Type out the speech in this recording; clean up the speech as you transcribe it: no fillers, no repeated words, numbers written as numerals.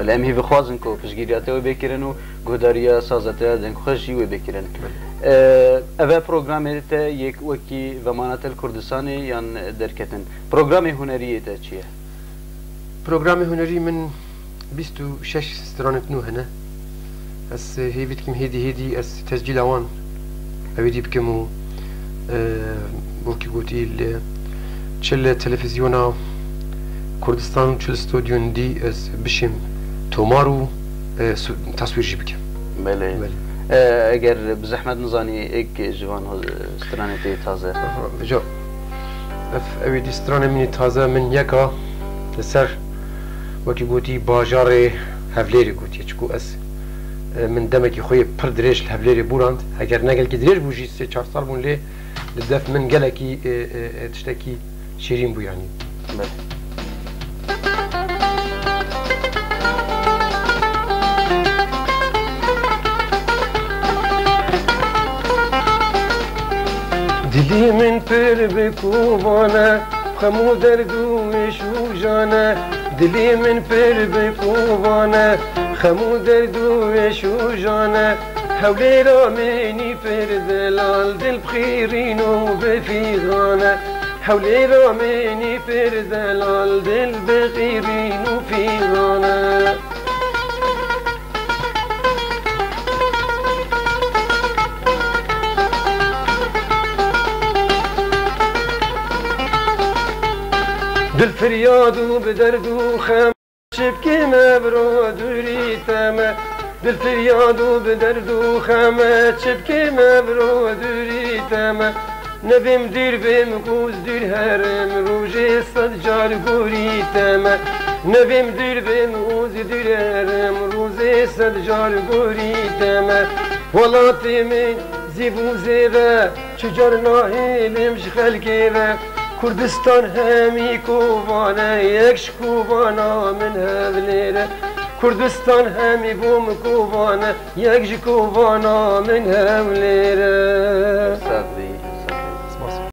الأمي بخوازن كو بشجيرياته وبكرنو قدريا سازته دن خوشي وبكرن أبا برنامج تا یک وکی زمانات الکردستانی یان درکتن برنامج هنریه تا چیه؟ برنامج هنری من 26 سترانة نوهنا اس هي بتكم هيدي اس تسجيل اوان اويدي بكمو وكي قوتي تشل تلفزيونا كردستان تشل استوديو دي اس بشم تومارو تصوير جي بكم بله اگر بزحمت نزاني ايك جوان سترانة تازه جو اويدي سترانة مني تازه من يكا لسر وكي قوتي باجاري هفليري قوتي چكو اس من دمكي خوي پر دريش الهفليري بوراند اگر نقل كي دريش بوجي 3-4 سال بون لي لدف من قلكي تشتكي شيرين بو يعني دلي من پر بكوبانا خمو دردو وشو جانا دلي من پر بكوبانا خمو دردو وشو جانا حولي راميني پر دلال دل بخيرين وبفيغانا حولي راميني پر دلال دل بخيرين وفيغانا دل فريادو بدردو خم شبكي مبرو دوري تما دل فريادو بدردو خم شبكي مبرو دوري تما نبيم دير بيم قوز دير هرم روجي صدجار قوري تما نبيم دير بيم قوز دير هرم روجي صدجار قوري تما ولاتي من زيبو زيبا شجار ناهيل مش خلقيبا كردستان همي كوبانا يكش كوبانا من هبليرة كردستان همي بوم كوبانا يكش كوبانا من هبليرة